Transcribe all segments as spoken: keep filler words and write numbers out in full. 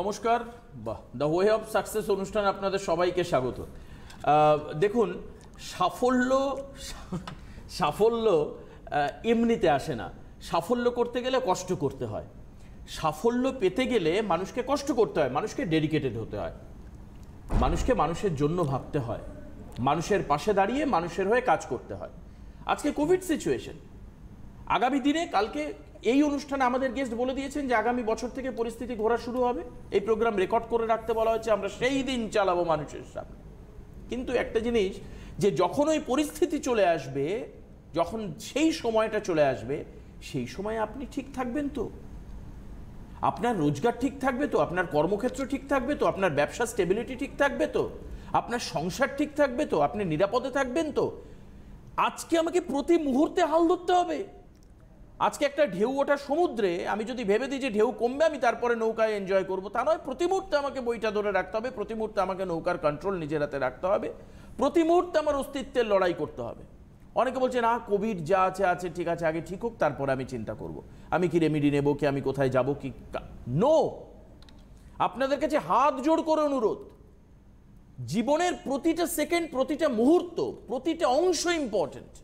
নমস্কার, বাহ the way of success অনুষ্ঠানে আপনাদের সবাইকে স্বাগত। দেখুন, সাফল্য সাফল্য এমনিতে আসে না। সাফল্য করতে গেলে কষ্ট করতে হয়। সাফল্য পেতে গেলে মানুষকে কষ্ট করতে হয়, মানুষকে ডেডিকেটেড হতে হয়, মানুষকে মানুষের জন্য ভাবতে হয়, মানুষের পাশে দাঁড়িয়ে মানুষের হয়ে কাজ করতে হয়। আজকে কোভিড সিচুয়েশন, আগামী দিনে কালকে এই অনুষ্ঠানে আমাদের গেস্ট বলে দিয়েছেন যে আগামী বছর থেকে পরিস্থিতি ঘোরা শুরু হবে। এই প্রোগ্রাম রেকর্ড করে রাখতে বলা হচ্ছে, আমরা সেই দিন চালাবো মানুষের সামনে। কিন্তু একটা জিনিস, যে যখন ওই পরিস্থিতি চলে আসবে, যখন সেই সময়টা চলে আসবে, সেই সময় আপনি ঠিক থাকবেন তো? আপনার রোজগার ঠিক থাকবে তো? আপনার কর্মক্ষেত্র ঠিক থাকবে তো? আপনার ব্যবসা স্টেবিলিটি ঠিক থাকবে তো? আপনার সংসার ঠিক থাকবে তো? আপনি নিরাপদে থাকবেন তো? আজকে আমাকে প্রতি মুহূর্তে হাল ধরতে হবে। আজকে একটা ঢেউ ওঠা সমুদ্রে আমি যদি ভেবে দিই যে ঢেউ কমবে, আমি তারপরে নৌকায় এনজয় করবো, তা নয়। প্রতি মুহূর্তে আমাকে বইটা ধরে রাখতে হবে, প্রতি মুহূর্তে আমাকে নৌকার কন্ট্রোল নিজের হাতে রাখতে হবে, প্রতি মুহূর্তে আমার অস্তিত্বের লড়াই করতে হবে। অনেকে বলছে না, কোভিড যা আছে আছে ঠিক আছে, আগে ঠিক হোক তারপরে আমি চিন্তা করব, আমি কি রেমিডি নেবো, কি আমি কোথায় যাব, কি নো। আপনাদের কাছে হাত জোড় করে অনুরোধ, জীবনের প্রতিটা সেকেন্ড, প্রতিটা মুহূর্ত, প্রতিটা অংশ ইম্পর্টেন্ট।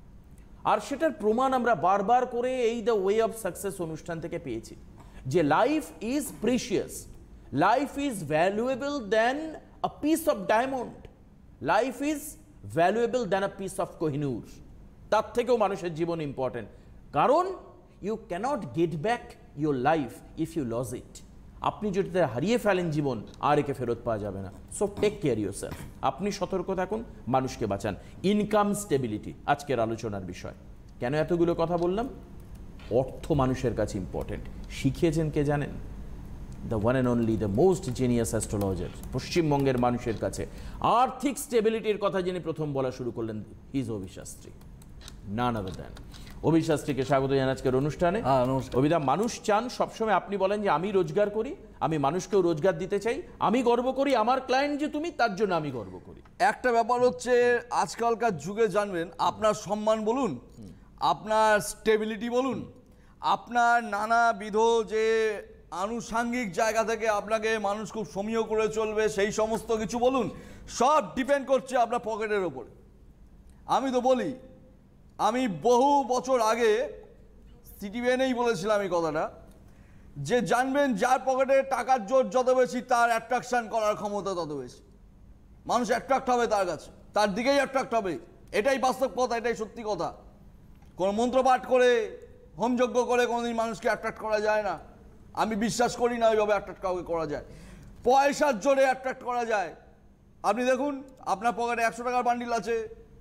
আর সেটার প্রমাণ আমরা বারবার করে এই দ্য ওয়ে অফ সাকসেস অনুষ্ঠান থেকে পেয়েছি, যে life is precious, life is valuable than a piece of diamond, life is valuable than a piece of Kohinoor. তার থেকেও মানুষের জীবন ইম্পর্টেন্ট, কারণ you can't get back your life if you lose it. আপনি যদি হারিয়ে ফেলেন জীবন, আর একে ফেরত পাওয়া যাবে না। So take care yourself. আপনি সতর্ক থাকুন, মানুষকে বাঁচান। ইনকাম স্টেবিলিটি আজকের আলোচনার বিষয়। কেন এতগুলো কথা বললাম? অর্থ মানুষের কাছে ইম্পর্টেন্ট। শিখিয়েছেন কে জানেন? The one and only, the most genius astrologer পশ্চিমবঙ্গের মানুষের কাছে। আর্থিক স্টেবিলিটির কথা যিনি প্রথম বলা শুরু করলেন, his Abhi Shastri, none other than. Abhi শাস্ত্রীকে স্বাগত জানাই আজকের অনুষ্ঠানে। অভিদা, মানুষ চান সবসময়, আপনি বলেন যে আমি রোজগার করি, আমি মানুষকেও রোজগার দিতে চাই, আমি গর্ব করি আমার ক্লায়েন্ট যে তুমি, তার জন্য আমি গর্ব করি। একটা ব্যাপার হচ্ছে, আজকালকার যুগে জানবেন, আপনার সম্মান বলুন, আপনার স্টেবিলিটি বলুন, আপনার নানাবিধ যে আনুষাঙ্গিক জায়গা থেকে আপনাকে মানুষ খুব সমীহ করে চলবে, সেই সমস্ত কিছু বলুন, সব ডিপেন্ড করছে আপনার পকেটের ওপরে। আমি তো বলি, আমি বহু বছর আগে সিটিভিএনেই বলেছিলাম এই কথাটা, যে জানবেন যার পকেটে টাকার জোর যত বেশি, তার অ্যাট্রাকশন করার ক্ষমতা তত বেশি। মানুষ অ্যাট্রাক্ট হবে তার কাছে, তার দিকেই অ্যাট্রাক্ট হবে। এটাই বাস্তব কথা, এটাই সত্যি কথা। কোনো মন্ত্রপাঠ করে, হোমযজ্ঞ করে কোনোদিন মানুষকে অ্যাট্রাক্ট করা যায় না। আমি বিশ্বাস করি না ওইভাবে অ্যাট্রাক্ট কাউকে করা যায়। পয়সার জোরে অ্যাট্রাক্ট করা যায়। আপনি দেখুন, আপনার পকেটে একশো টাকার বান্ডিল আছে,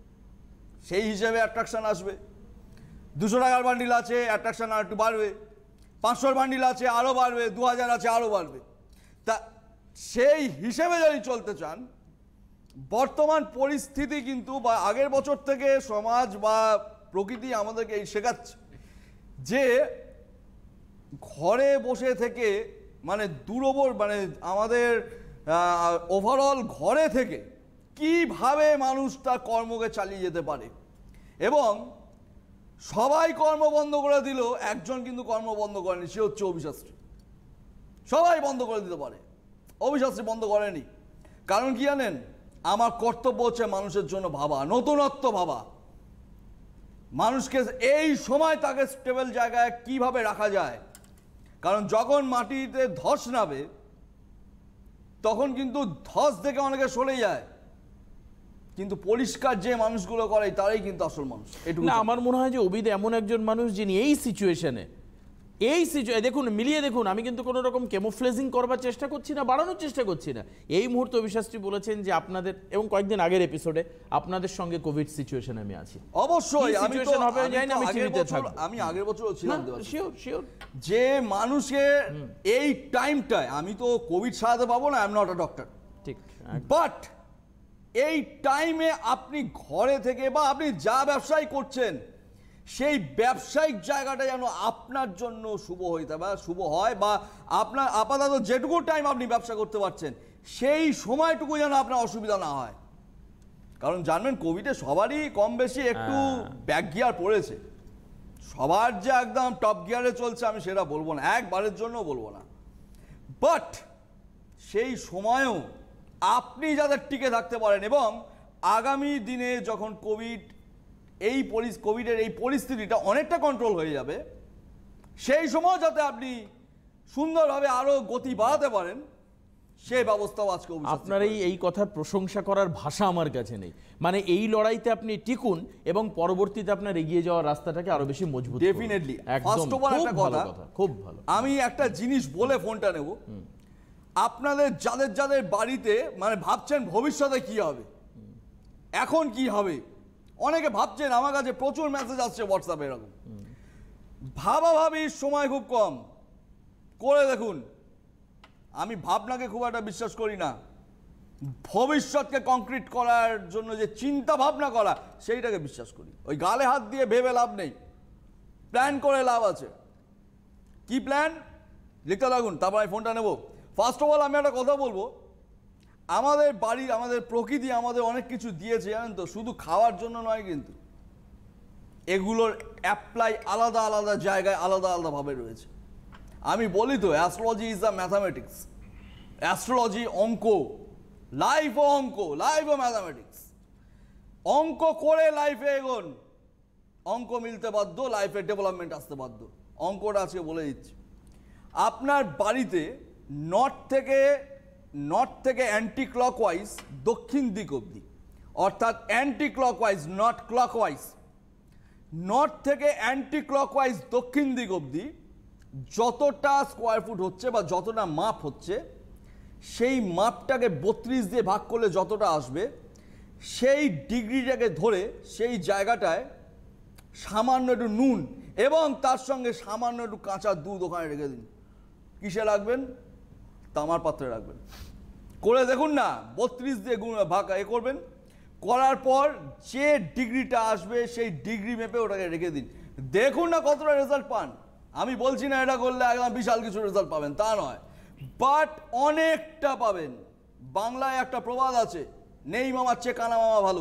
সেই হিসেবে অ্যাট্রাকশান আসবে। দুশো টাকার বান্ডিল আছে, অ্যাট্রাকশান আর একটু বাড়বে। পাঁচশোর বান্ডিল আছে, আরও বাড়বে। দু হাজার আছে, আরও বাড়বে। তা সেই হিসেবে যদি চলতে চান, বর্তমান পরিস্থিতি কিন্তু বা আগের বছর থেকে সমাজ বা প্রকৃতি আমাদেরকে এই শেখাচ্ছে যে ঘরে বসে থেকে, মানে দূরবর মানে আমাদের ওভারঅল ঘরে থেকে কিভাবে মানুষ তার কর্মকে চালিয়ে যেতে পারে। এবং সবাই কর্ম বন্ধ করে দিল, একজন কিন্তু কর্ম বন্ধ করেনি, সে হচ্ছে অভি শাস্ত্রী। সবাই বন্ধ করে দিতে পারে, অভি শাস্ত্রী বন্ধ করেনি। কারণ কি জানেন? আমার কর্তব্য হচ্ছে মানুষের জন্য ভাবা, নতুনত্ব ভাবা, মানুষকে এই সময় তাকে স্টেবল জায়গায় কিভাবে রাখা যায়। কারণ যখন মাটিতে ধস নাবে, তখন কিন্তু ধস দেখে অনেকে সরে যায়, কিন্তু পরিষ্কার যে মানুষগুলো করে তারাই কিন্তু আসল মানুষ। এটুকু না, আমার মনে হয় যে অভিদ এমন একজন মানুষ যিনি এই সিচুয়েশনে, এই সিচুয়েশন দেখুন, মিলিয়ে দেখুন, আমি কিন্তু কোনো রকম কেমোফ্লেজিং করবার চেষ্টা করছি না, বাড়ানোর চেষ্টা করছি না। এই মুহূর্তে অভি শাস্ত্রী বলেছেন যে আপনাদের, এবং কয়েকদিন আগের এপিসোডে, আপনাদের সঙ্গে কোভিড সিচুয়েশনে আমি আছি। অবশ্যই সিচুয়েশন হবে জানি না, আমি চিন্তিত থাকব। আমি আগের বছরও ছিলাম, শিওর শিওর যে মানুষের এই টাইমটায়, আমি তো কোভিড সারাতে পাবো না, I am not a doctor, ঠিক, বাট এই টাইমে আপনি ঘরে থেকে বা আপনি যা ব্যবসায় করছেন, সেই ব্যবসায়িক জায়গাটা যেন আপনার জন্য শুভ হইতে বা শুভ হয়, বা আপনার আপাতত যেটুকু টাইম আপনি ব্যবসা করতে পারছেন, সেই সময়টুকু যেন আপনার অসুবিধা না হয়। কারণ জানবেন, কোভিডে সবারই কম বেশি একটু ব্যাক গিয়ার পড়েছে। সবার যে একদম টপ গিয়ারে চলছে আমি সেটা বলবো না, একবারের জন্য বলবো না, বাট সেই সময়ও আপনি যাতে টিকে থাকতে পারেন এবং আগামী দিনে যখন কোভিড এই কোভিডের এই পরিস্থিতিটা অনেকটা কন্ট্রোল হয়ে যাবে, সেই সময় যাতে আপনি সুন্দরভাবে আরো গতি বাড়াতে পারেন, সেই ব্যবস্থাও আজকে আপনার এই এই কথার প্রশংসা করার ভাষা আমার কাছে নেই। মানে এই লড়াইতে আপনি টিকুন এবং পরবর্তীতে আপনার এগিয়ে যাওয়ার রাস্তাটাকে আরো বেশি মজবুত করুন। ডেফিনেটলি। একদম ফার্স্ট অফ অল একটা কথা, খুব ভালো। আমি একটা জিনিস বলে ফোনটা নেব, আপনাদের যাদের যাদের বাড়িতে মানে ভাবছেন ভবিষ্যতে কি হবে, এখন কি হবে, অনেকে ভাবছেন, আমার কাছে প্রচুর মেসেজ আসছে হোয়াটসঅ্যাপে এরকম, ভাবা ভাবির সময় খুব কম, করে দেখুন। আমি ভাবনাকে খুব একটা বিশ্বাস করি না, ভবিষ্যৎকে কংক্রিট করার জন্য যে চিন্তা ভাবনা করা সেইটাকে বিশ্বাস করি। ওই গালে হাত দিয়ে ভেবে লাভ নেই, প্ল্যান করে লাভ আছে। কি প্ল্যান লিখতে লাগুন, তারপর আমি ফোনটা নেব। ফার্স্ট অফ অল আমি একটা কথা বলবো, আমাদের বাড়ি, আমাদের প্রকৃতি আমাদের অনেক কিছু দিয়েছে জানেন তো, শুধু খাওয়ার জন্য নয়, কিন্তু এগুলোর অ্যাপ্লাই আলাদা আলাদা জায়গায় আলাদা আলাদাভাবে রয়েছে। আমি বলি তো, astrology is the mathematics. Astrology অঙ্ক, লাইফ ও অঙ্ক, লাইফ ও ম্যাথামেটিক্স। অঙ্ক করে লাইফে এগোন, অঙ্ক মিলতে বাধ্য, লাইফে ডেভেলপমেন্ট আসতে বাধ্য। অঙ্কটা আজকে বলে দিচ্ছি। আপনার বাড়িতে নর্থ থেকে নর্থ থেকে অ্যান্টি ক্লকওয়াইজ দক্ষিণ দিক অবধি, অর্থাৎ anti clockwise not clockwise, north থেকে অ্যান্টি ক্লকওয়াইজ দক্ষিণ দিক অবধি যতটা স্কোয়ার ফুট হচ্ছে বা যতটা মাপ হচ্ছে, সেই মাপটাকে বত্রিশ দিয়ে ভাগ করলে যতটা আসবে, সেই ডিগ্রিটাকে ধরে সেই জায়গাটায় সামান্য একটু নুন এবং তার সঙ্গে সামান্য একটু কাঁচা দুধ ওখানে রেখে দিন। কিসে রাখবেন? তামার পাত্রে রাখবেন। করে দেখুন না, বত্রিশ দিয়ে গুণ ভাগ এ করবেন, করার পর যে ডিগ্রিটা আসবে সেই ডিগ্রি মেপে ওটাকে রেখে দিন, দেখুন না কতটা রেজাল্ট পান। আমি বলছি না এটা করলে একদম বিশাল কিছু রেজাল্ট পাবেন, তা নয়, বাট অনেকটা পাবেন। বাংলায় একটা প্রবাদ আছে, নেই মামার চেয়ে কানা মামা ভালো।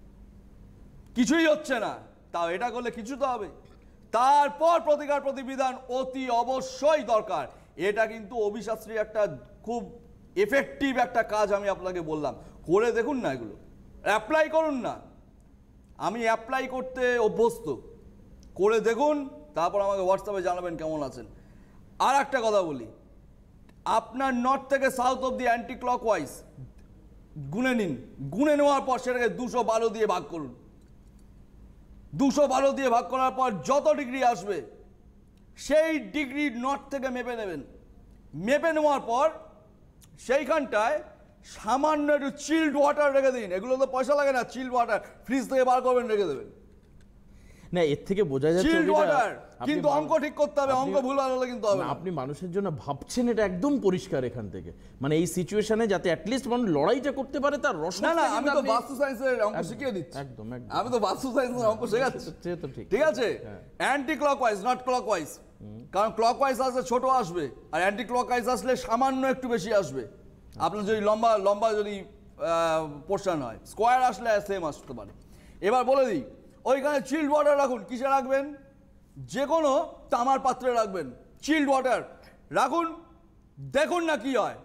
কিছুই হচ্ছে না, তাও এটা করলে কিছু তো হবে। তারপর প্রতিকার প্রতিবিধান অতি অবশ্যই দরকার। এটা কিন্তু অভিশাস্ত্রী একটা খুব এফেক্টিভ একটা কাজ আমি আপনাকে বললাম, করে দেখুন না, এগুলো অ্যাপ্লাই করুন না। আমি অ্যাপ্লাই করতে অভ্যস্ত, করে দেখুন, তারপর আমাকে হোয়াটসঅ্যাপে জানাবেন কেমন আছেন। আর একটা কথা বলি, আপনার নর্থ থেকে south of the anti clockwise গুনে নিন, গুনে নেওয়ার পর সেটাকে দুশো বারো দিয়ে ভাগ করুন। দুশো বারো দিয়ে ভাগ করার পর যত ডিগ্রি আসবে সেই ডিগ্রি নর্থ থেকে মেপে নেবেন। মেপে নেওয়ার পর সেইখানটায় সামান্য একটু চিল্ড ওয়াটার রেখে দিন। এগুলো তো পয়সা লাগে না, চিল্ড ওয়াটার ফ্রিজ থেকে বার করবেন, রেখে দেবেন। না, এর থেকে বোঝা যাচ্ছে চিল্ড ওয়াটার, কিন্তু অঙ্ক ঠিক করতে হবে, অঙ্ক ভুল হলে কিন্তু হবে না। আপনি মানুষের জন্য ভাবছেন, এটা একদম পরিষ্কার এখান থেকে। মানে এই সিচুয়েশনে যাতে অ্যাটলিস্ট মানুষ লড়াইটা করতে পারে তার রস। না না, আমি তো বাস্তু সায়েন্সের অঙ্ক শিখিয়ে দিচ্ছি। একদম একদম, আমি তো বাস্তু সায়েন্সের অঙ্ক শেখাচ্ছি। তো ঠিক ঠিক আছে, অ্যান্টি ক্লকওয়াইজ নট ক্লকওয়াইজ, কারণ ক্লকওয়াইজ আসলে ছোট আসবে আর অ্যান্টি ক্লকওয়াইজ আসলে সামান্য একটু বেশি আসবে। আপনার যদি লম্বা লম্বা যদি পোর্শন হয়, স্কোয়ার আসলে সেম আসতে পারে। এবার বলে দিই, ওইখানে চিল্ড ওয়াটার রাখুন। কিসে রাখবেন? যে কোনো তামার পাত্রে রাখবেন, চিল্ড ওয়াটার রাখুন, দেখুন না কি হয়।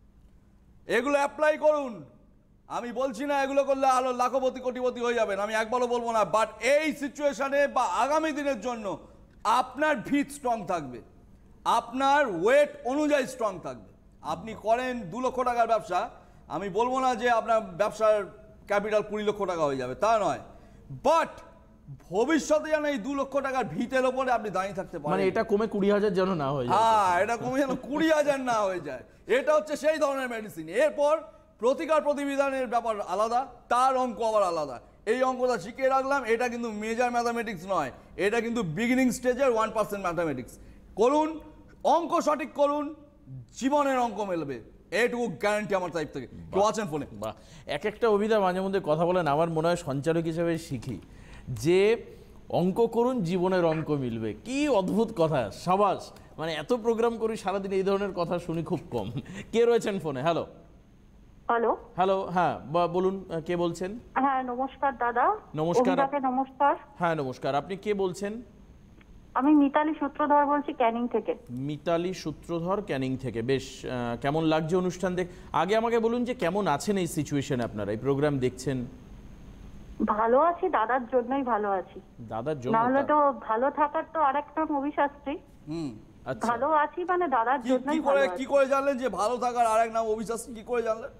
এগুলো অ্যাপ্লাই করুন। আমি বলছি না এগুলো করলে আলো লাখপতি কোটিপতি হয়ে যাবেন, আমি একবারও বলবো না, বাট এই সিচুয়েশনে বা আগামী দিনের জন্য আপনার ভিত স্ট্রং থাকবে, আপনার ওয়েট অনুযায়ী স্ট্রং থাকবে। আপনি করেন দু লক্ষ টাকার ব্যবসা, আমি বলবো না যে আপনার ব্যবসার ক্যাপিটাল কুড়ি লক্ষ টাকা হয়ে যাবে, তা নয়, বাট ভবিষ্যতে যেন এই দু লক্ষ টাকার ভিতের ওপরে আপনি দাঁড়িয়ে থাকতে পারেন। মানে এটা কমে কুড়ি হাজার যেন না হয়ে যায়। হ্যাঁ, এটা কমে যেন কুড়ি হাজার না হয়ে যায়। এটা হচ্ছে সেই ধরনের মেডিসিন। এরপর প্রতিকার প্রতিবিধানের ব্যাপার আলাদা, তার অঙ্ক আবার আলাদা। এই অঙ্কটা শিখিয়ে রাখলাম, এটা কিন্তু মেজর ম্যাথামেটিক্স নয়, এটা কিন্তু বিগিনিং স্টেজের ওয়ান পার্সেন্ট ম্যাথামেটিক্স। করুন, অঙ্ক সঠিক করুন, জীবনের অঙ্ক মেলবে, এইটুকু গ্যারান্টি আমার টাইপ থেকে। কেউ আছেন ফোনে? বাহ, এক একটা অভিধা মাঝে মধ্যে কথা বলেন, আমার মনে হয় সঞ্চালক হিসেবে শিখি যে অঙ্ক করুন, জীবনের অঙ্ক মিলবে। কি অদ্ভুত কথা, সাবাস। মানে এত প্রোগ্রাম করি সারাদিন, এই ধরনের কথা শুনি খুব কম। কে রয়েছেন ফোনে? হ্যালো হ্যালো হ্যালো হ্যাঁ বলুন, কে বলছেন? হ্যাঁ নমস্কার দাদা। নমস্কার। নমস্কার। হ্যাঁ নমস্কার, আপনি কে বলছেন? আমি মিতালি সূত্রধর বলছি ক্যানিং থেকে। মিতালি সূত্রধর ক্যানিং থেকে। বেশ, আহ, কেমন লাগছে অনুষ্ঠান দেখ? আগে আমাকে বলুন যে কেমন আছেন এই সিচুয়েশনে, আপনারা এই প্রোগ্রাম দেখছেন? ভালো আছি, দাদার জন্যই ভালো আছি। দাদার জন্য? নাহলে তো ভালো থাকার তো আরেকটা মুভি শাস্ত্রী। হুম আচ্ছা, ভালো আছি মানে দাদার কি জন্যই কি করে ভালো কি আছি। করে জানলেন যে ভালো থাকার আরেক নাম অবিশ্বাস? কি করে জানলেন?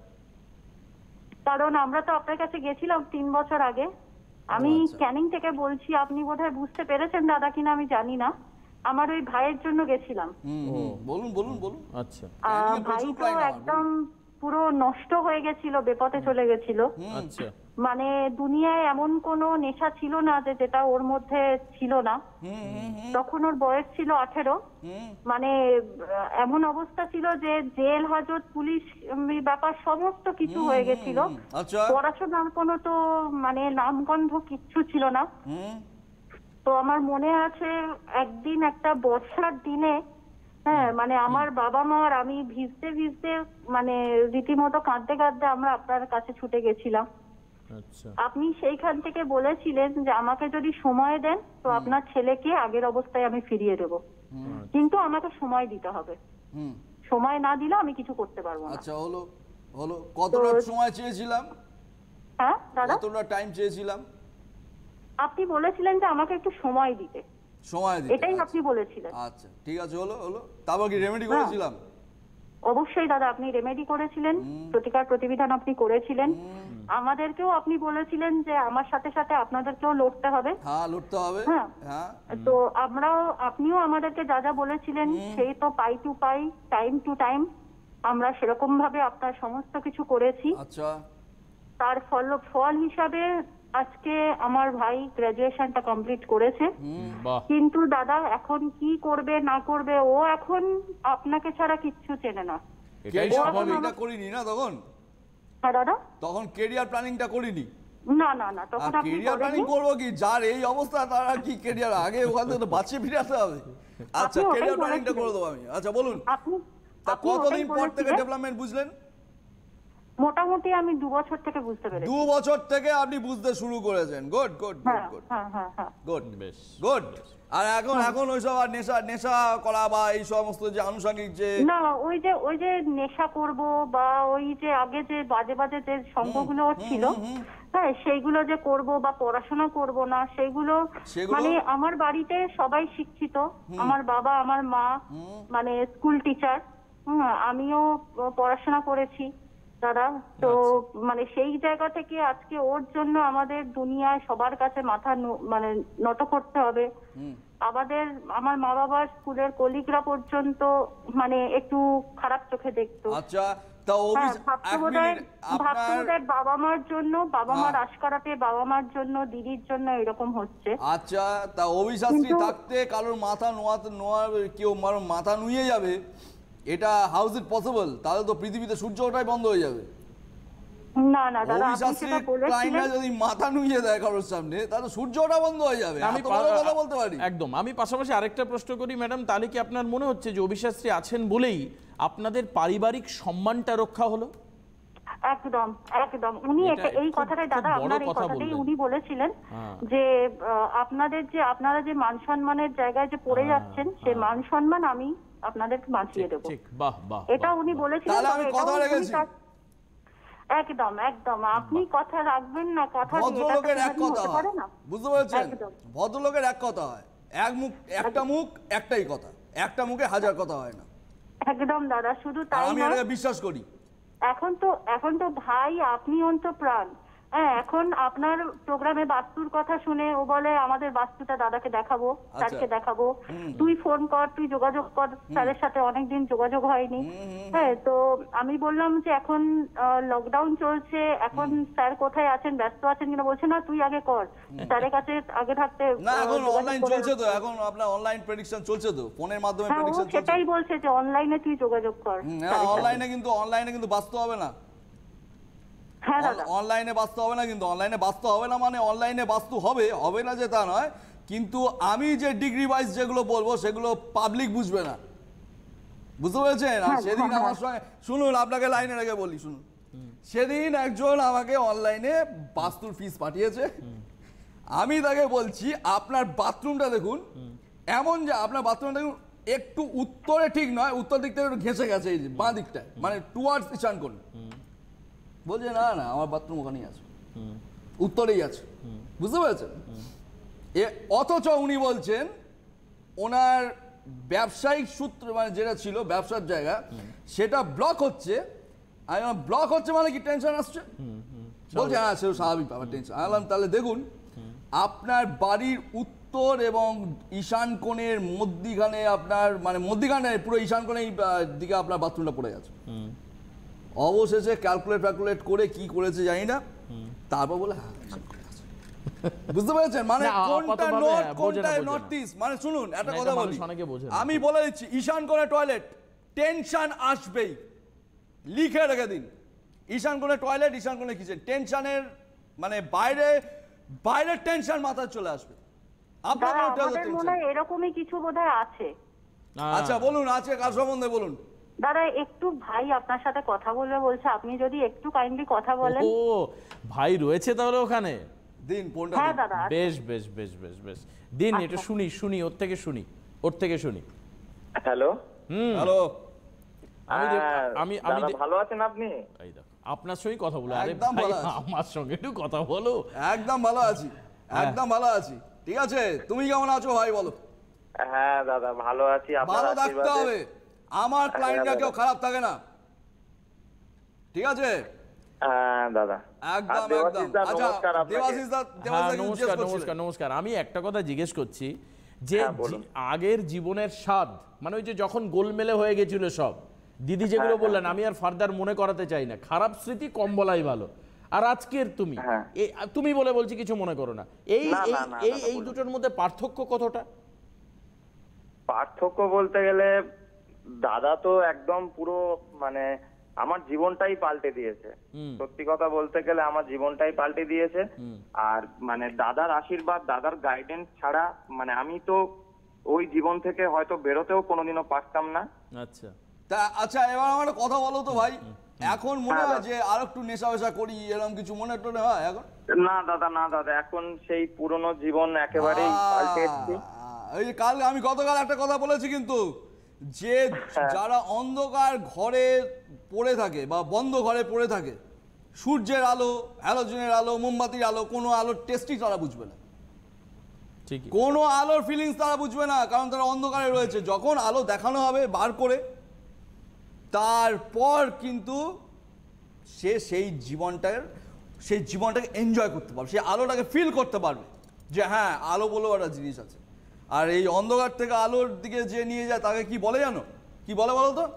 কারণ আমরা তো আপনার কাছে গেছিলাম তিন বছর আগে। আমি আচ্ছা। ক্যানিং থেকে বলছি, আপনি বোধহয় বুঝতে পেরেছেন দাদা কিনা আমি জানি না। আমার ওই ভাইয়ের জন্য গেছিলাম। হুম হুম, বলুন বলুন বলুন। আচ্ছা আহ, ক্যানিংয়ে ভাই প্রচুর তো client আমার, একদম পুরো নষ্ট হয়ে গেছিল, বেপথে চলে গেছিল। আচ্ছা মানে দুনিয়ায় এমন কোনো নেশা ছিল না যে যেটা ওর মধ্যে ছিল না। হুম হুম হুম তখন ওর বয়স ছিল আঠেরো। হুম মানে আহ, এমন অবস্থা ছিল যে জেল হাজত পুলিশ উম, ব্যাপার সমস্ত কিছু হয়ে গেছিল। আচ্ছা পড়াশোনার কোনো তো মানে নামগন্ধ কিচ্ছু ছিল না। হুম তো আমার মনে আছে একদিন একটা বর্ষার দিনে, হ্যাঁ মানে আমার বাবা মা আর আমি ভিজতে ভিজতে মানে রীতিমতো কাঁদতে কাঁদতে আমরা আপনার কাছে ছুটে গেছিলাম। আচ্ছা আপনি সেইখান থেকে বলেছিলেন যে আমাকে যদি সময় দেন তো আপনার ছেলেকে আগের অবস্থায় আমি ফিরিয়ে দেব, কিন্তু আমাকে সময় দিতে হবে। হুম সময় না দিলে আমি কিছু করতে পারবো না। আচ্ছা হলো হলো কতটা তো- সময় চেয়েছিলাম? হ্যাঁ দাদা, কতটা টাইম চেয়েছিলাম? আপনি বলেছিলেন যে আমাকে একটু সময় দিতে, সময় দিতে। এটাই আচ্ছা। আপনি বলেছিলেন। আচ্ছা ঠিক আছে, হলো হলো তারপর কি রেমেডি হ্যাঁ। করেছিলাম? অবশ্যই দাদা, আপনি রেমেডি করেছিলেন, প্রতিকার প্রতিবিধান আপনি করেছিলেন। আমাদেরকেও আপনি বলেছিলেন যে আমার সাথে সাথে আপনাদেরকেও লড়তে হবে। হ্যাঁ লড়তে হবে। হ্যাঁ। হ্যাঁ তো আমরাও, আপনিও আমাদেরকে যা যা বলেছিলেন সেই তো pie to pie, time to time আমরা সেরকম ভাবে আপনার সমস্ত কিছু করেছি। আচ্ছা তার ফল ফল হিসাবে আজকে আমার ভাই গ্রাজুয়েশনটা কমপ্লিট করেছে। বাহ, কিন্তু দাদা এখন কি করবে না করবে, ও এখন আপনাকে ছাড়া কিচ্ছু চেনে না। এটাই কেরিয়ার স্বাভাবিক। প্ল্যানিংটা করিনি না তখন? হ্যাঁ দাদা, তখন কেরিয়ার প্ল্যানিংটা করিনি। না না না আর তখন আপনি কেরিয়ার প্ল্যানিং করেননি। করবো কি, যার এই অবস্থা তার আর কি কেরিয়ার? আগে ওখান থেকে তো বাঁচিয়ে ফিরে আসতে হবে। আচ্ছা ওটাই কেরিয়ার প্ল্যানিংটা বলেছিলেন। করে দেবো আমি। আচ্ছা বলুন, আপনি তা আপনি ওটাই কতদিন পর থেকে বলেছিলেন। ডেভেলপমেন্ট বুঝলেন? মোটামুটি আমি দু বছর থেকে বুঝতে পেরেছি। দু বছর থেকে আপনি বুঝতে শুরু করেছেন। গুড গুড গুড হ্যাঁ গুড হ্যাঁ হ্যাঁ হ্যাঁ গুড বেশ। গুড। আর এখন এখন ওইসব আর নেশা নেশা করা বা এই সমস্ত যে আনুষঙ্গিক যে না, ওই যে ওই যে নেশা করব বা ওই যে আগে যে বাজে বাজে যে সঙ্গগুলো ছিল, হ্যাঁ সেইগুলো যে করব বা পড়াশোনা করব না সেইগুলো, সেগুলো? মানে আমার বাড়িতে সবাই শিক্ষিত, আমার বাবা আমার মা মানে স্কুল টিচার, আমিও পড়াশোনা করেছি দাদা। তো মানে সেই জায়গা থেকে আজকে ওর জন্য আমাদের দুনিয়ায় সবার কাছে মাথা ন- মানে নত করতে হবে। আমাদের আমার মা বাবার স্কুলের কলিগরা পর্যন্ত মানে একটু খারাপ চোখে দেখতো। আচ্ছা তা হ্যাঁ, অভিজ- ভাবতো এক বোধহয় মিনিট, ভাবতো আপনার বোধহয় বাবা মার জন্য, বাবা মার হ্যাঁ। আশকারাতে বাবা মার জন্য, দিদির জন্য এরকম হচ্ছে। আচ্ছা তা অভিশাস্ত্রী কিন্তু- থাকতে কারোর মাথা নোয়াতে নোয়া কেউ মারো মাথা নুয়ে যাবে, এটা হাউ ইজ ইট পসিবল? তাহলে তো পৃথিবীতে সূর্য ওঠাই বন্ধ হয়ে যাবে। না না দাদা, আপনি অভিশাস্ত্রী সেটা বলেছিলেন। ক্লায়েন্টরা যদি মাথা নুয়ে দেয় কারোর সামনে, তাহলে সূর্য ওঠা বন্ধ হয়ে যাবে। আমি আমি কথা বলতে পারি। একদম। আমি পাশাপাশি আরেকটা প্রশ্ন করি ম্যাডাম, তাহলে কি আপনার মনে হচ্ছে যে অভিশাস্ত্রী আছেন বলেই আপনাদের পারিবারিক সম্মানটা রক্ষা হলো? একদম একদম, উনি এটা এটা- এই খুব- কথাটাই খুব দাদা বড় আপনার এই কথা কথাটাই বললেন। উনি বলেছিলেন হ্যাঁ। যে আহ, আপনাদের যে আপনারা যে মান সম্মানের জায়গায় যে পড়ে হ্যাঁ, যাচ্ছেন সেই মান সম্মান আমি আপনাদেরকে বাঁচিয়ে ঠিক দেবো। ঠিক, বাহ বাহ। এটা বাহ, উনি বাহ। বলেছিলেন। তাহলে আমি তবে কথা এটাও উনি রেখেছি। তার- একদম একদম, আপনি কথা রাখবেন না, কথা দিয়ে এটা তো ভদ্রলোকের এক কোনোদিন কথা হতে পারে হয়, না। বুঝতে পেরেছেন? একদম। ভদ্রলোকের এক কথা হয়, এক মুখ একটা মুখ একটাই কথা, একটা মুখে হাজার কথা হয় না। একদম দাদা, শুধু আর তাই আমি নয়, এটাকে বিশ্বাস করি। এখন তো এখন তো ভাই আপনি অন্ত প্রাণ। হ্যাঁ, এখন আপনার প্রোগ্রামে বাস্তুর কথা শুনে ও বলে আমাদের বাস্তুটা দাদাকে দেখাবো, স্যারকে দেখাবো, তুই ফোন কর, তুই যোগাযোগ কর, স্যারের সাথে অনেকদিন যোগাযোগ হয়নি। হ্যাঁ, তো আমি বললাম যে এখন লকডাউন চলছে, এখন স্যার কোথায় আছেন, ব্যস্ত আছেন কিনা, বলছে না তুই আগে কর, স্যারের কাছে আগে থাকতে না আহ, এখন যোগাযোগ অনলাইন করে চলছে তো, রাখতে। এখন আপনার অনলাইন প্রেডিকশন চলছে তো, ফোনের মাধ্যমে হ্যাঁ, ও প্রেডিকশন চলছে। সেটাই বলছে যে অনলাইনে তুই যোগাযোগ কর স্যারের সাথে। অনলাইনে কিন্তু অনলাইনে কিন্তু বাঁচতে হবে না। হ্যাঁ দাদা, অনলাইনে বাঁচতে হবে না, কিন্তু অনলাইনে বাঁচতে হবে না মানে অনলাইনে বাস্তু হবে হবে না যে তা নয়, কিন্তু আমি যে ডিগ্রি ওয়াইজ যেগুলো বলবো সেগুলো পাবলিক বুঝবে না, বুঝতে পেরেছেন? আর হ্যাঁ, সেদিন হ্যাঁ, আমার সঙ্গে শুনুন, আপনাকে লাইনে রেখে বলি শুনুন, সেদিন একজন আমাকে অনলাইনে বাস্তুর ফিস পাঠিয়েছে, আমি তাকে বলছি আপনার বাথরুমটা দেখুন, এমন যে আপনার বাথরুমটা একটু উত্তরে ঠিক নয়, উত্তর দিক থেকে একটু ঘেঁষে গেছে এই যে বাঁ দিকটায়, মানে টুয়ার্ডস ঈশান কোণ। বলছে না না আমার বাথরুম ওখানেই আছে, উত্তরেই আছে, বুঝতে পেরেছেন? এ অথচ উনি বলছেন ওনার ব্যবসায়িক সূত্র মানে যেটা ছিল ব্যবসার জায়গা সেটা ব্লক হচ্ছে। আমি ব্লক হচ্ছে মানে কি টেনশন আসছে? বলছে হ্যাঁ সেও স্বাভাবিক ব্যাপার, টেনশন। আমি তাহলে দেখুন আপনার বাড়ির উত্তর এবং ঈশান কোণের মধ্যিখানে আপনার মানে মধ্যিখানে পুরো ঈশান কোণের দিকে আপনার বাথরুমটা পড়ে গেছে। অবশেষে ক্যালকুলেট ফ্যালকুলেট করে কি করেছে জানি না, তারপর বলে হ্যাঁ বুঝতে পেরেছেন মানে কোনটা নর্থ কোনটা নর্থ ইস্ট। মানে শুনুন একটা কথা বলি, আমি বলে দিচ্ছি ঈশান কোণে টয়লেট টেনশন আসবেই, লিখে রেখে দিন। ঈশান কোণে টয়লেট, ঈশান কোণে কিচেন, টেনশনের মানে বাইরে বাইরের টেনশন মাথায় চলে আসবে। দাদা আমাদের মনে হয় এরকমই কিছু বোধহয় আছে। আচ্ছা বলুন আছে কার সম্বন্ধে বলুন। দাদা একটু ভাই আপনার সাথে কথা বলবে বলছে, আপনি যদি একটু কাইন্ডলি কথা বলেন। ও ভাই রয়েছে তাহলে ওখানে, দিন ফোনটা। হ্যাঁ দাদা বেশ বেশ বেশ বেশ বেশ দিন, এটা শুনি শুনি ওর থেকে শুনি ওর থেকে শুনি। হ্যালো হুম হ্যালো আমি দেখ- আমি আমি দাদা দেখ- ভালো আছেন আপনি? এই দেখো আপনার সঙ্গে কথা বলো। আরে একদম ভাই ভালো আছি। আমার সঙ্গে একটু কথা বলো। একদম ভালো আছি, একদম ভালো আছি। ঠিক আছে তুমি কেমন আছো ভাই বলো? হ্যাঁ দাদা ভালো আছি, আপনার ভালো থাকতে আশীর্বাদে। হবে, আমার ক্লায়েন্টরা কেউ খারাপ থাকে না, ঠিক আছে? হ্যাঁ দাদা। একদম আর দেবাশিস একদম। দা, আচ্ছা নমস্কার আপনাকে। দেবাশিস দা, হ্যাঁ, দেবাশিস দা কিছু নমস্কার জিজ্ঞেস নমস্কার করছিলেন। নমস্কার আমি একটা কথা জিজ্ঞেস করছি যে হ্যাঁ, বলুন। জি- আগের জীবনের স্বাদ মানে ওই যে যখন গোলমেলে হয়ে গেছিল সব, দিদি যেগুলো হ্যাঁ, বললেন আমি আর ফার্দার মনে করাতে চাই না, খারাপ স্মৃতি কম বলাই ভালো। আর আজকের তুমি হ্যাঁ। এই- তুমি বলে বলছি কিছু মনে করো না, এই না, এই না, না, এই না, এই বলুন। দুটোর মধ্যে পার্থক্য কতটা? পার্থক্য বলতে গেলে দাদা তো একদম পুরো মানে আমার জীবনটাই পাল্টে দিয়েছে। সত্যি কথা বলতে গেলে আমার জীবনটাই পাল্টে দিয়েছে। আর মানে দাদার আশীর্বাদ, দাদার গাইডেন্স ছাড়া মানে আমি তো ওই জীবন থেকে হয়তো বেরোতেও কোনোদিনও পারতাম না। আচ্ছা তা আচ্ছা এবার আমার একটা কথা বলো তো ভাই, এখন মনে হ্যাঁ, হয় দাদা। যে আর একটু নেশা বেশা করি এরকম কিছু মনে টনে হয় এখন? না দাদা, না দাদা, এখন সেই পুরনো জীবন একেবারেই পাল্টে এসেছি। আহ, এই যে কাল আমি গতকাল একটা কথা বলেছি কিন্তু, যে যারা অন্ধকার ঘরে পড়ে থাকে বা বন্ধ ঘরে পড়ে থাকে, সূর্যের আলো, হ্যালোজেনের আলো, মোমবাতির আলো, কোনো আলোর টেস্টই তারা বুঝবে না, ঠিক কোনো আলোর ফিলিংস তারা বুঝবে না, কারণ তারা অন্ধকারে রয়েছে। যখন আলো দেখানো হবে বার করে, তারপর কিন্তু সে সেই জীবনটার সেই জীবনটাকে এনজয় করতে পারবে, সেই আলোটাকে ফিল করতে পারবে যে হ্যাঁ আলো বলেও একটা জিনিস আছে। আর এই অন্ধকার থেকে আলোর দিকে যে নিয়ে যায় তাকে কি বলে জানো? কি বলে বলো তো?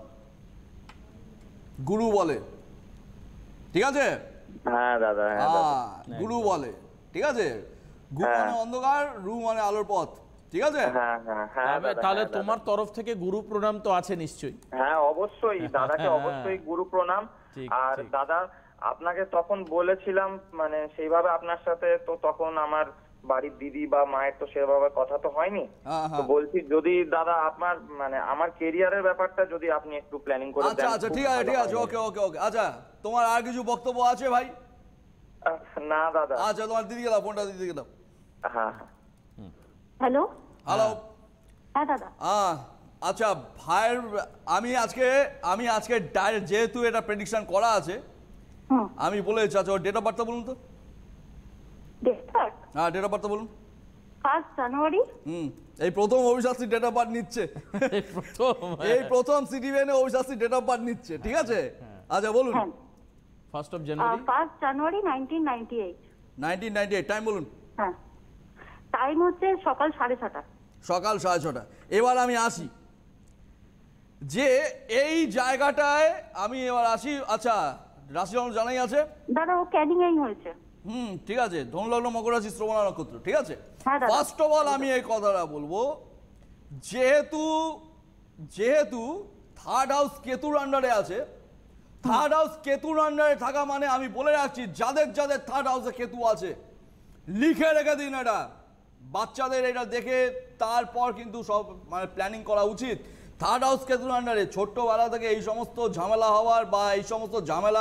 গুরু বলে, ঠিক আছে? হ্যাঁ দাদা, হ্যাঁ দাদা। হ্যাঁ গুরু বলে, ঠিক আছে? গু হ্যাঁ। মানে অন্ধকার, রু মানে আলোর পথ, ঠিক আছে? হ্যাঁ হ্যাঁ হ্যাঁ তবে দাদা, তাহলে হ্যাঁ, দাদা। তোমার তরফ থেকে গুরু প্রণাম তো আছে নিশ্চয়ই। হ্যাঁ অবশ্যই দাদাকে অবশ্যই গুরু প্রণাম। ঠিক, আর ঠিক। দাদা আপনাকে তখন বলেছিলাম মানে সেইভাবে আপনার সাথে তো তখন আমার বাড়ির দিদি বা মায়ের তো সেভাবে কথা তো হয়নি। হ্যাঁ, তো হ্যাঁ। বলছি যদি দাদা আপনার মানে আমার কেরিয়ারের ব্যাপারটা যদি আপনি একটু প্ল্যানিং করে আচ্ছা দেন আচ্ছা খুব ঠিক আছে ভালো ঠিক আছে হয়। ওকে ওকে ওকে আচ্ছা তোমার আর কিছু বক্তব্য আছে ভাই? আহ, না দাদা। আচ্ছা তোমার দিদিকে দাও, ফোনটা দিদিকে দাও। হ্যাঁ হ্যাঁ। Hello hello. হ্যাঁ দাদা আহ, আচ্ছা ভাইয়ের আমি আজকে আমি আজকে ডাইরেক্ট যেহেতু এটা প্রেডিকশন করা আছে হুম আমি বলেছি। আচ্ছা ওর ডেট অফ বার্থটা বলুন তো। ডেট হ্যাঁ ডেট অফ বার্থটা বলুন। First January. হুম এই প্রথম অভিশাস্ত্রী ডেট অফ বার্থ নিচ্ছে, এই প্রথম এই প্রথম সিটিভেনে অভিশাস্ত্রী ডেট অফ বার্থ নিচ্ছে, ঠিক আছে? আচ্ছা বলুন। হ্যাঁ first of January first January nineteen ninety eight. Nineteen ninety eight time বলুন। হ্যাঁ টাইম হচ্ছে সকাল সাড়ে ছটা। সকাল সাড়ে ছটা। এবার আমি আসি যে এই জায়গাটায় আমি এবার আসি। আচ্ছা রাশি লগ্ন জানাই আছে? দাদা ও ক্যানিং এই হয়েছে। হুম ঠিক আছে, ধনুলগ্ন মকর রাশি শ্রবণা নক্ষত্র, ঠিক আছে? হ্যাঁ, দাদা। ফার্স্ট অফ অল আমি এই কথাটা বলবো, যেহেতু যেহেতু থার্ড হাউস কেতুর আন্ডারে আছে, থার্ড হাউস কেতুর আন্ডারে থাকা মানে আমি বলে রাখছি যাদের যাদের থার্ড হাউসে কেতু আছে লিখে রেখে দিন এটা, বাচ্চাদের এটা দেখে তারপর কিন্তু সব মানে প্ল্যানিং করা উচিত। থার্ড হাউস কেতুর আন্ডারে ছোট্টবেলা থেকে এই সমস্ত ঝামেলা হওয়ার বা এই সমস্ত ঝামেলা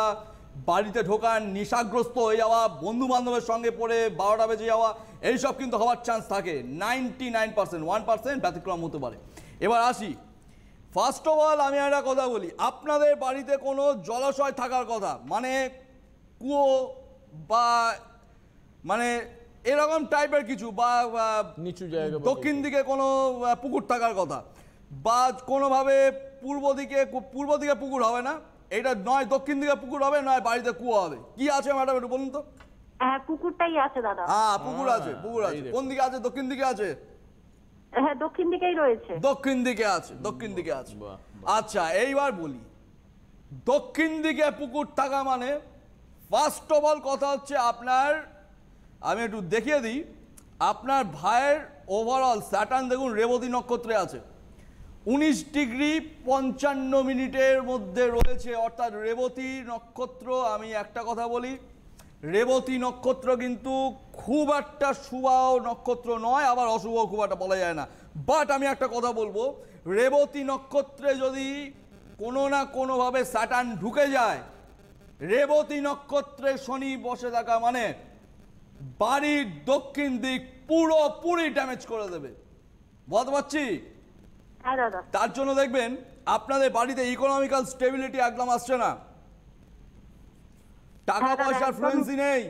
বাড়িতে ঢোকার নেশাগ্রস্ত হয়ে যাওয়া, বন্ধু বান্ধবের সঙ্গে পড়ে বারোটা বেজে যাওয়া, এইসব কিন্তু হওয়ার চান্স থাকে। Ninety nine percent one percent ব্যতিক্রম হতে পারে। এবার আসি, ফার্স্ট অফ অল আমি একটা কথা বলি, আপনাদের বাড়িতে কোনো জলাশয় থাকার কথা, মানে কুয়ো বা মানে এরকম টাইপের কিছু, বা নিচু জায়গা, দক্ষিণ দিকে কোনো পুকুর থাকার কথা, বা কোনোভাবে পূর্ব দিকে পূর্ব দিকে পুকুর হবে না, এটা নয় দক্ষিণ দিকে পুকুর হবে, নয় বাড়িতে কুয়ো হবে। কি আছে ম্যাডাম একটু বলুন তো? হ্যাঁ পুকুরটাই আছে দাদা। হ্যাঁ পুকুর আছে, পুকুর আছে। কোন দিকে আছে? দক্ষিণ দিকে আছে? হ্যাঁ দক্ষিণ দিকেই রয়েছে। দক্ষিণ দিকে আছে, দক্ষিণ দিকে আছে। আচ্ছা এইবার বলি, দক্ষিণ দিকে পুকুর থাকা মানে ফার্স্ট অফ অল কথা হচ্ছে আপনার, আমি একটু দেখিয়ে দিই, আপনার ভাইয়ের ওভারঅল স্যাটার্ন দেখুন রেবতী নক্ষত্রে আছে, উনিশ ডিগ্রি পঞ্চান্ন মিনিটের মধ্যে রয়েছে, অর্থাৎ রেবতী নক্ষত্র। আমি একটা কথা বলি, রেবতী নক্ষত্র কিন্তু খুব একটা শুভ নক্ষত্র নয়, আবার অশুভ খুব একটা বলা যায় না। বাট আমি একটা কথা বলবো, রেবতী নক্ষত্রে যদি কোনো না কোনোভাবে স্যাটার্ন ঢুকে যায়, রেবতী নক্ষত্রে শনি বসে থাকা মানে বাড়ির দক্ষিণ দিক পুরোপুরি ড্যামেজ করে দেবে, বলতে পারছি। হ্যাঁ দাদা। তার জন্য দেখবেন আপনাদের বাড়িতে ইকোনমিক্যাল স্টেবিলিটি একদম আসছে না, টাকা পয়সার ফ্লুয়েন্সি নেই,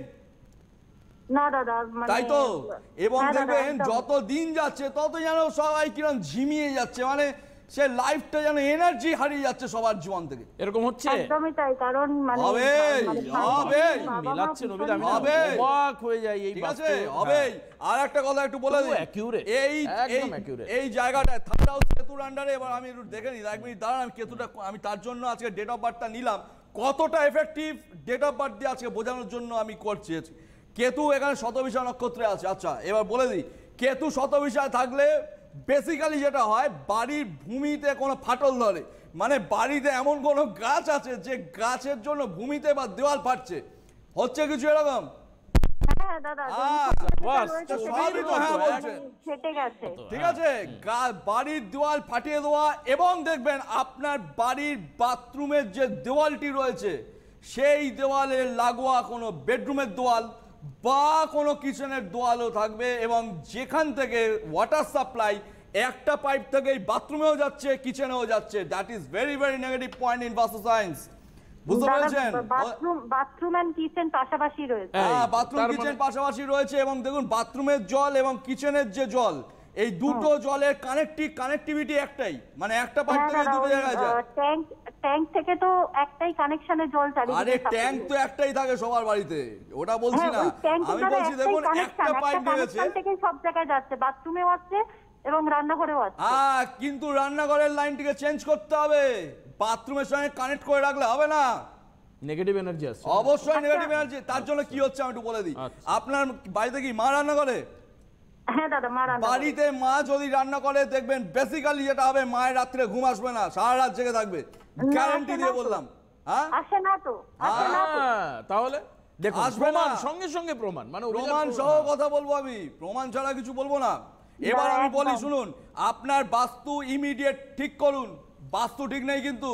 না দাদা মানে তাই তো। এবং হ্যাঁ দাদা, দেখবেন একদম। যত দিন যাচ্ছে তত যেন সবাই কিরকম ঝিমিয়ে যাচ্ছে, মানে সে লাইফটা যেন এনার্জি হারিয়ে যাচ্ছে সবার জীবন থেকে। এরকম হচ্ছে? একদমই তাই, কারণ মানে হবে, মানে হবে। বাবা মা মিলাচ্ছে নবীদা, আমি হবে। অবাক হয়ে যাই এই ঠিক আছে, বাস্তবে। হবে। হ্যাঁ। আর একটা কথা একটু বলে দিই, accurate, এই একদম এই- accurate। এই জায়গাটায় থার্ড হাউস কেতুর আন্ডারে, এবার আমি একটু দেখে নিই, এক মিনিট দাঁড়ান, আমি কেতুটা আমি তার জন্য আজকে ডেট অফ বার্থটা নিলাম, কতটা এফেক্টিভ ডেট অফ বার্থ দিয়ে আজকে বোঝানোর জন্য আমি করছি। কেতু এখানে শতবিষা নক্ষত্রে আছে। আচ্ছা এবার বলে দিই, কেতু শতবিষায় থাকলে বেসিক্যালি যেটা হয়, বাড়ির ভূমিতে কোনো ফাটল ধরে, মানে বাড়িতে এমন কোনো গাছ আছে যে গাছের জন্য ভূমিতে বা দেওয়াল ফাটছে, হচ্ছে কিছু এরকম? হ্যাঁ দাদা, আচ্ছা, বাস, রয়েছে, তো সেটাই সবই তো হ্যাঁ বলছি, বলছেন। ফেটে গেছে। ঠিক আছে, গা- বাড়ির দেওয়াল ফাটিয়ে দেওয়া, এবং দেখবেন আপনার বাড়ির বাথরুমের যে দেওয়ালটি রয়েছে সেই দেওয়ালের লাগোয়া কোনো বেডরুমের দেওয়াল বা কোনো কিচেনের দেওয়ালও থাকবে, এবং যেখান থেকে ওয়াটার সাপ্লাই একটা পাইপ থেকে বাথরুমেও যাচ্ছে কিচেনেও যাচ্ছে, that is very very negative point in vastu science. বুঝতে পেরেছেন? বাথরুম বাথরুম এন্ড কিচেন পাশাপাশি রয়েছে। এই, হ্যাঁ বাথরুম তার কিচেন মানে- পাশাপাশি রয়েছে, এবং দেখুন বাথরুমের জল এবং কিচেনের যে জল, এই দুটো জলের কানেক্টিভ কানেক্টিভিটি একটাই, মানে একটা পাইপ থেকে দুটো জায়গায় যায়। ট্যাঙ্ক ট্যাঙ্ক থেকে তো একটাই কানেকশনে জল চালিয়ে আরে ট্যাঙ্ক তো একটাই থাকে সবার বাড়িতে, ওটা বলছি না, আমি বলছি দেখুন একটা পাইপ গেছে, থেকে সব জায়গায় যাচ্ছে, বাথরুমেও আছে এবং রান্নাঘরেও আছে। হ্যাঁ কিন্তু রান্নাঘরের লাইনটিকে চেঞ্জ করতে হবে, বাথরুমের সঙ্গে কানেক্ট করে রাখলে হবে না, নেগেটিভ এনার্জি আছে। অবশ্যই নেগেটিভ এনার্জি। তার জন্য কি হচ্ছে আমি একটু বলে দিই, আচ্ছা। আপনার বাড়িতে কি মা রান্না করে? হ্যাঁ দাদা, মা রান্না করে। বাড়িতে মা যদি রান্না করে দেখবেন বেসিক্যালি যেটা হবে, মায়ের রাত্রে ঘুম আসবে না, সারা রাত জেগে থাকবে, গ্যারান্টি আসে না দিয়ে তো। বললাম। হ্যাঁ আসে না তো, আসে না তো। হ্যাঁ, তাহলে দেখুন আসবে না। প্রমাণ, সঙ্গে সঙ্গে প্রমাণ, মানে অভিযান প্রমাণ প্রমাণ। সহ কথা বলবো আমি, প্রমাণ ছাড়া কিছু বলবো না। এবার না, আমি বলি একদম। শুনুন, আপনার বাস্তু ইমিডিয়েট ঠিক করুন, বাস্তু ঠিক নেই কিন্তু।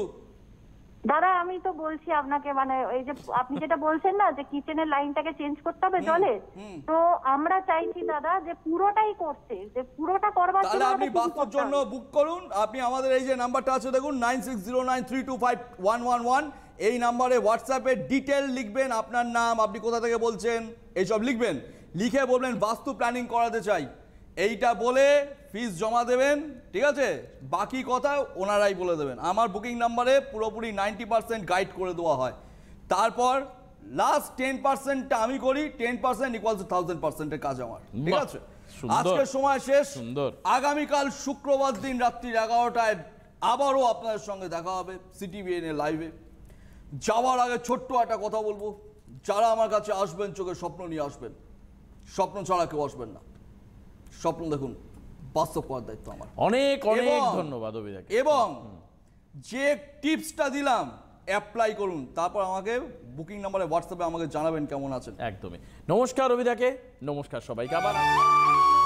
দাদা আমি তো বলছি আপনাকে, মানে এই যে আপনি যেটা বলছেন না যে কিচেনের লাইনটাকে চেঞ্জ করতে হবে জলে, তো আমরা চাইছি দাদা যে পুরোটাই করতে, যে পুরোটা করবার তাহলে জন্য আপনি আমাদের কিছু বাস্তুর করতে জন্য হবে। বুক করুন, আপনি আমাদের এই যে নাম্বারটা আছে দেখুন nine six zero nine three two five one one one, এই নাম্বারে হোয়াটসঅ্যাপে ডিটেল লিখবেন, আপনার নাম, আপনি কোথা থেকে বলছেন এইসব লিখবেন, লিখে বলবেন বাস্তু প্ল্যানিং করাতে চাই, এইটা বলে ফিস জমা দেবেন। ঠিক আছে, বাকি কথা ওনারাই বলে দেবেন। আমার বুকিং নাম্বারে পুরোপুরি নাইনটি পার্সেন্ট গাইড করে দেওয়া হয়, তারপর লাস্ট টেন পার্সেন্টটা আমি করি, ten percent equals to thousand পার্সেন্টের কাজ আমার। ঠিক বাহ, আছে, সুন্দর। আজকের সময় শেষ, সুন্দর। আগামীকাল শুক্রবার দিন রাত্রি এগারোটায় আবারও আপনাদের সঙ্গে দেখা হবে সিটিভিএন এর লাইভে। যাওয়ার আগে ছোট্ট একটা কথা বলবো, যারা আমার কাছে আসবেন চোখে স্বপ্ন নিয়ে আসবেন, স্বপ্ন ছাড়া কেউ আসবেন না, স্বপ্ন দেখুন, বাস্তব করার দায়িত্ব আমার। অনেক অনেক এবং- ধন্যবাদ অভিদাকে। এবং যে টিপসটা দিলাম অ্যাপ্লাই করুন, তারপর আমাকে বুকিং নাম্বারে হোয়াটসঅ্যাপে আমাকে জানাবেন কেমন আছেন। একদমই। নমস্কার অভিদাকে, নমস্কার সবাইকে আবার।